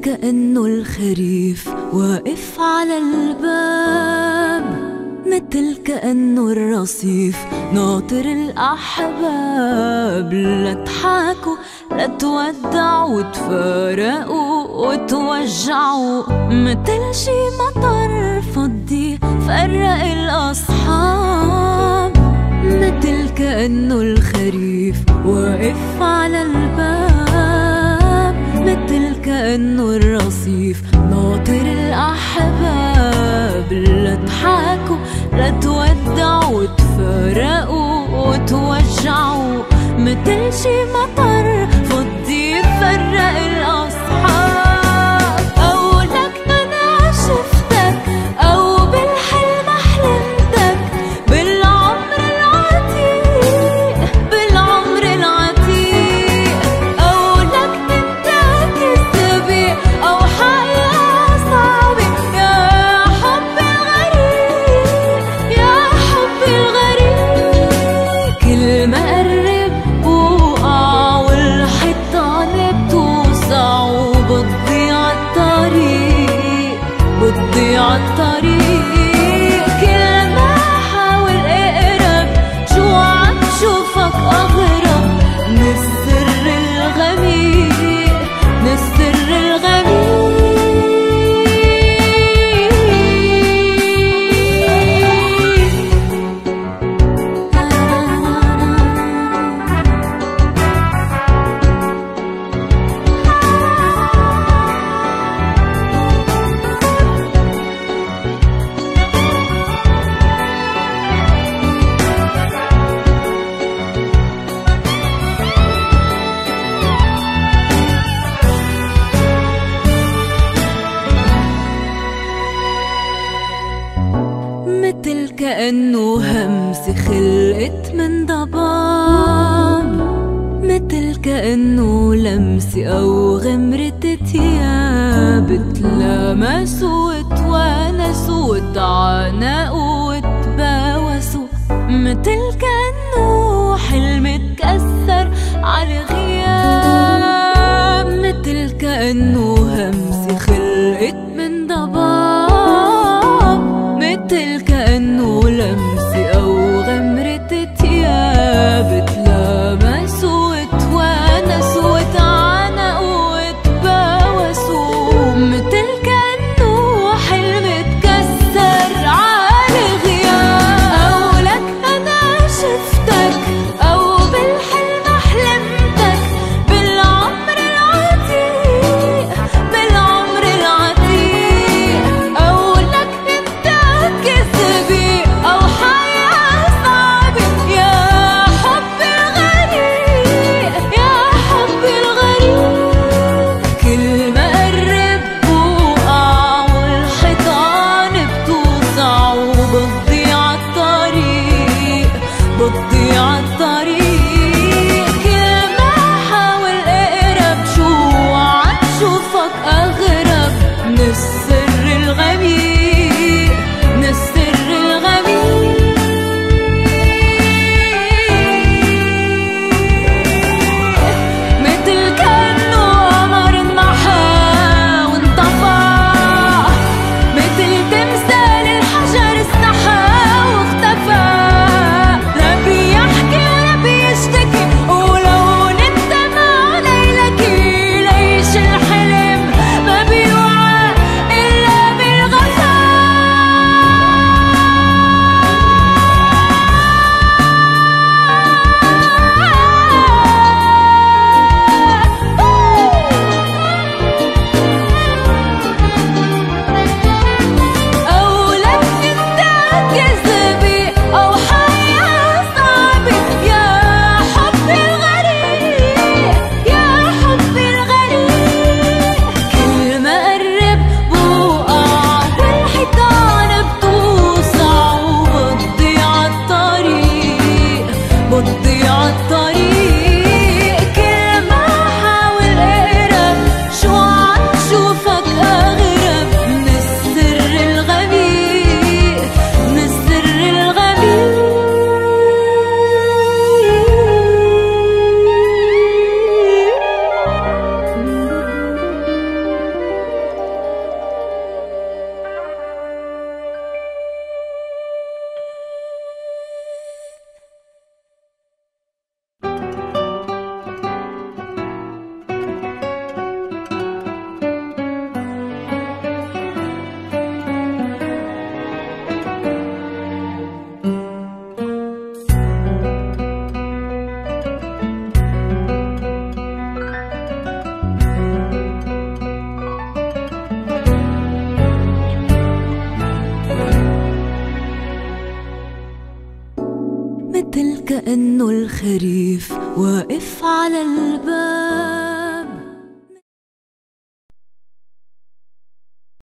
كأنه الخريف واقف على الباب، متل كأنه الرصيف ناطر الأحباب. لا تحاكوا لا تودعوا وتفارقوا وتوجعوا، متل شي مطر فضي فرق الأصحاب. متل كأنه الخريف واقف على الباب، متل كأنه الرصيف ناطر الأحباب. لا تحاكوا لا تودعوا وتفارقوا وتوجعوا، متل شي مطر فضي فرق الأصحاب. أو لك أنا شفتك أو بالحلم حلمتك، بالعمر العتيق بالعمر العتيق. أو لك انت كذبي أو حقيقة صعبة، يا حبي الغريب يا حبي الغريب. كل ما قرب بوقع والحيطان بتوسع، وبتضيع الطريق بتضيع الطريق. كل ما حاول اقرب شو عم شوفك أغرب من السر الغميق من السر الغميق. متل كأنه همسة خلقت من ضباب، متل كأنه لمسة أو غمرة تياب. تلامسوا وتوانسوا وتعانقوا وتباوسوا، متل كأنه حلم اتكسر على غياب. متل كأنه همسة خلقت من ضباب، متل كأنه لمسة أو غمرة تياب. تلامسوا وتوانسوا وتعانقوا وتباوسوا، متل كأنه حلم اتكسر على غياب. أو لك أنا شفتك أو بالحلم حلمتك، مثل كأنه الخريف واقف على الباب.